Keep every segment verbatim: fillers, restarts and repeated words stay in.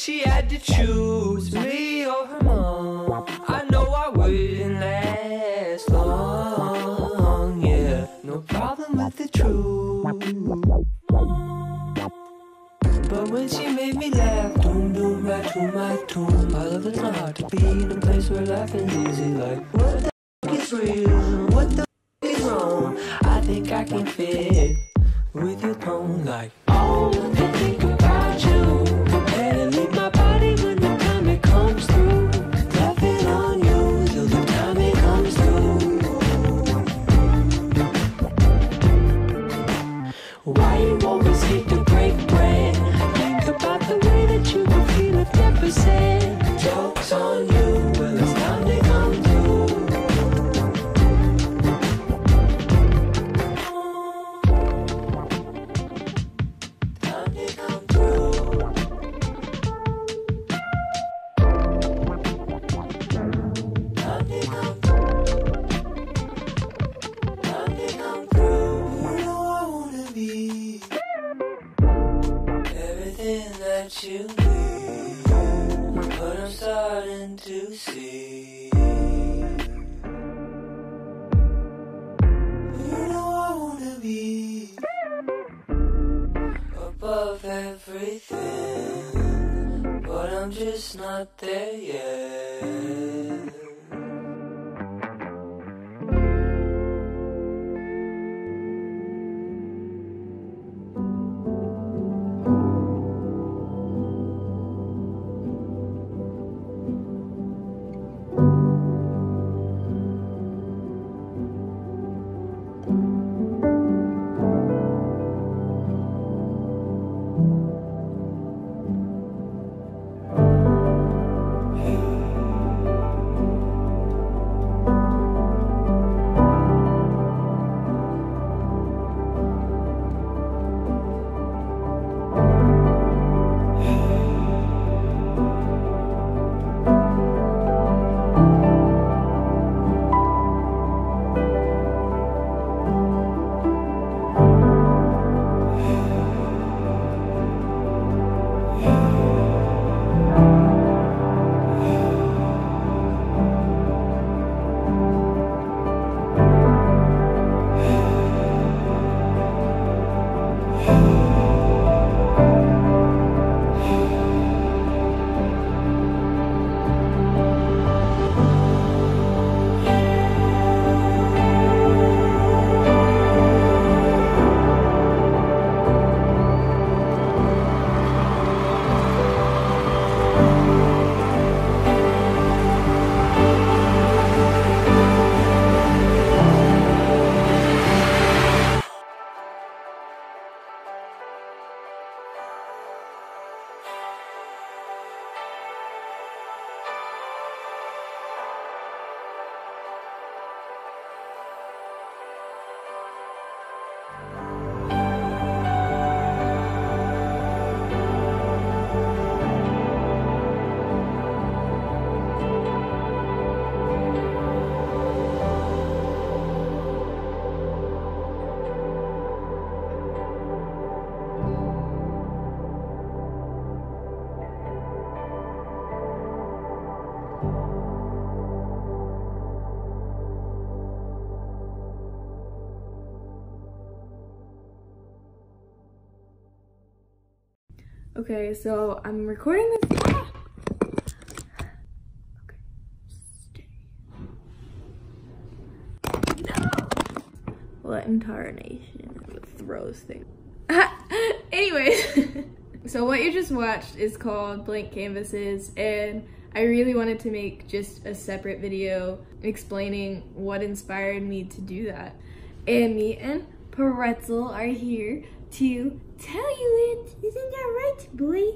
she had to choose me or her mom, I know I wouldn't last long, yeah. No problem with the truth. But when she made me laugh, doom doom right to my tomb. I love it's not hard to be in a place where life is easy. Like, what the f is real? What the f is wrong? I think I can fit with your tone. Like, all of the think about you, better leave my body when the time it comes through. Left it on you till the time it comes through. Why you always hate to break bread? Think about the way that you would feel if never said. Joke's on you, well it's time to come through. Time to come through. Time to come through. Time to come through. You know I wanna be everything that you need, but I'm starting to see. You know I wanna be above everything, but I'm just not there yet. Okay, so I'm recording this. Ah! Okay, stay. No! What in tarnation throws things. Anyways, so what you just watched is called Blank Canvases, and I really wanted to make just a separate video explaining what inspired me to do that. And me and Pretzel are here to tell you it. Isn't that right, boy?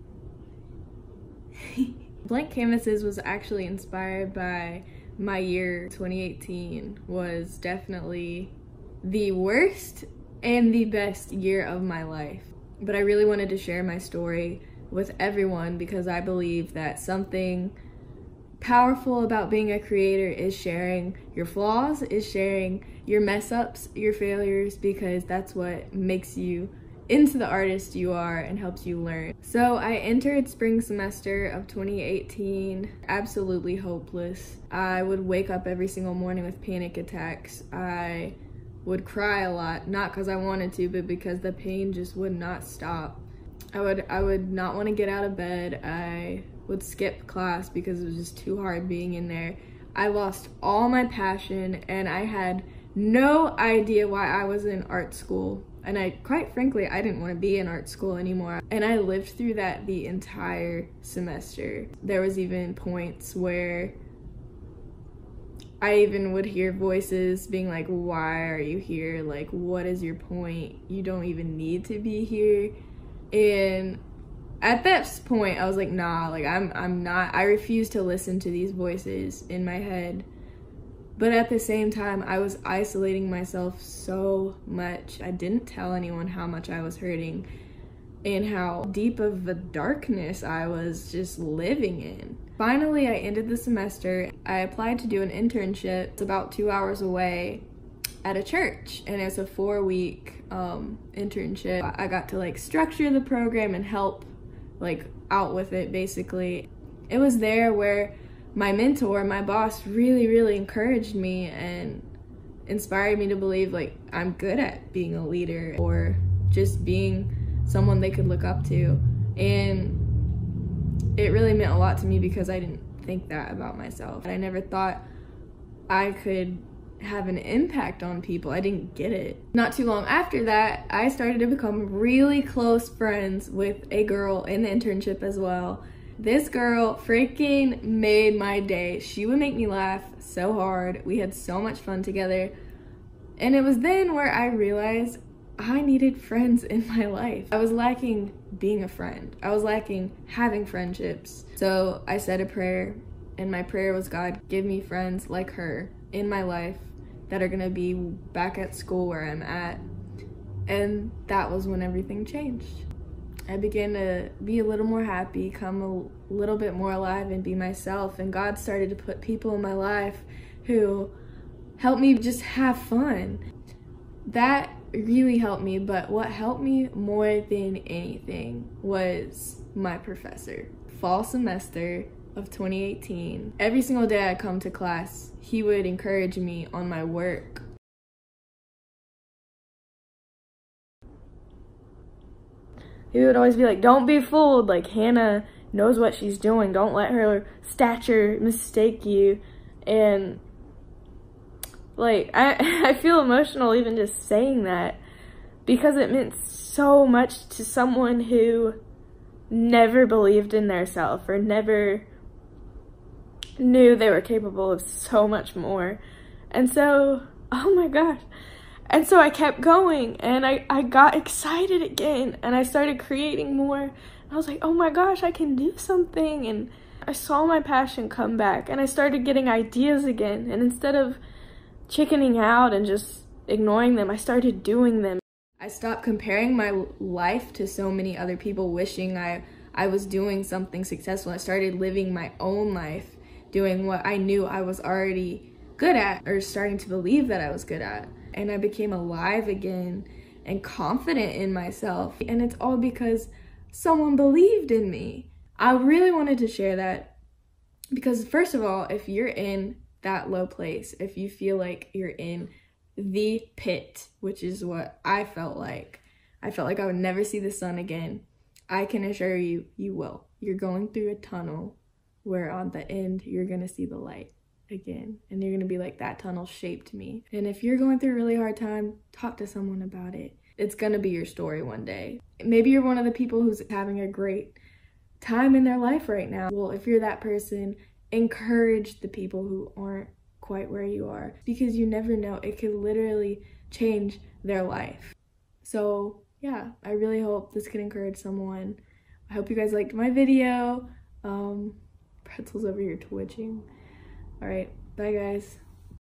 Blank Canvases was actually inspired by my year. Twenty eighteen was definitely the worst and the best year of my life. But I really wanted to share my story with everyone because I believe that something powerful about being a creator is sharing your flaws, is sharing your mess ups, your failures, because that's what makes you into the artist you are and helps you learn. So I entered spring semester of twenty eighteen absolutely hopeless. I would wake up every single morning with panic attacks. I would cry a lot, not because I wanted to, but because the pain just would not stop. I would I would not want to get out of bed. I would skip class because it was just too hard being in there. I lost all my passion, and I had no idea why I was in art school. And I, quite frankly, I didn't want to be in art school anymore. And I lived through that the entire semester. There was even points where I even would hear voices being like, why are you here? Like, what is your point? You don't even need to be here. And at that point, I was like, nah, like I'm, I'm not, I refuse to listen to these voices in my head. But at the same time, I was isolating myself so much. I didn't tell anyone how much I was hurting and how deep of a darkness I was just living in. Finally, I ended the semester. I applied to do an internship. It's about two hours away at a church, and it's a four week um, internship. I got to like structure the program and help like out with it basically. It was there where my mentor, my boss, really, really encouraged me and inspired me to believe like I'm good at being a leader or just being someone they could look up to. And it really meant a lot to me because I didn't think that about myself. I never thought I could have an impact on people. I didn't get it. Not too long after that, I started to become really close friends with a girl in the internship as well. This girl freaking made my day. She would make me laugh so hard. We had so much fun together. And it was then where I realized I needed friends in my life. I was lacking being a friend. I was lacking having friendships. So I said a prayer, and my prayer was, God, give me friends like her in my life that are gonna be back at school where I'm at. And that was when everything changed. I began to be a little more happy, come a little bit more alive and be myself. And God started to put people in my life who helped me just have fun. That really helped me, but what helped me more than anything was my professor. Fall semester of twenty eighteen, every single day I come to class, he would encourage me on my work. He would always be like, don't be fooled, like Hannah knows what she's doing, don't let her stature mistake you. And like, I, I feel emotional even just saying that because it meant so much to someone who never believed in their self or never knew they were capable of so much more. And so, oh my gosh. And so I kept going, and I, I got excited again, and I started creating more. And I was like, oh my gosh, I can do something. And I saw my passion come back, and I started getting ideas again. And instead of chickening out and just ignoring them, I started doing them. I stopped comparing my life to so many other people, wishing I, I was doing something successful. I started living my own life, doing what I knew I was already good at, or starting to believe that I was good at. And I became alive again and confident in myself. And it's all because someone believed in me. I really wanted to share that because, first of all, if you're in that low place, if you feel like you're in the pit, which is what I felt like, I felt like I would never see the sun again, I can assure you, you will. You're going through a tunnel where on the end, you're gonna see the light again, and you're gonna be like, that tunnel shaped me. And if you're going through a really hard time, talk to someone about it. It's gonna be your story one day. Maybe you're one of the people who's having a great time in their life right now. Well, if you're that person, encourage the people who aren't quite where you are, because you never know, it could literally change their life. So yeah, I really hope this can encourage someone. I hope you guys liked my video. Um, Pretzel's over here twitching. All right, bye guys.